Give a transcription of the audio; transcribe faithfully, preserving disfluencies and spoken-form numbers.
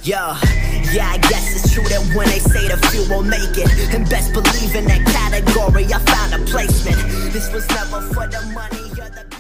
Yeah, yeah, I guess it's true that when they say the few will make it, and best believe in that category I found a placement. This was never for the money or the